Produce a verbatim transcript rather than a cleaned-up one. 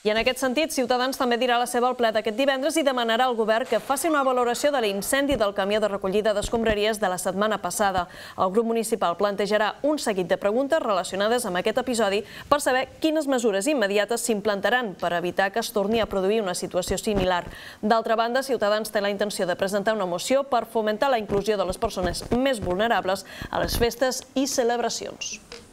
I en aquest sentit, Ciutadans també dirà la seva al ple d'aquest divendres i demanarà al govern que faci una valoració de l'incendi del camió de recollida d'escombraries de la setmana passada. El grup municipal plantejarà un seguit de preguntes relacionades amb aquest episodi per saber quines mesures immediates s'implantaran per evitar que es torni a produir una situació similar. D'altra banda, Ciutadans té la intenció de presentar una moció per fomentar la inclusió de les persones més vulnerables a les festes i celebracions.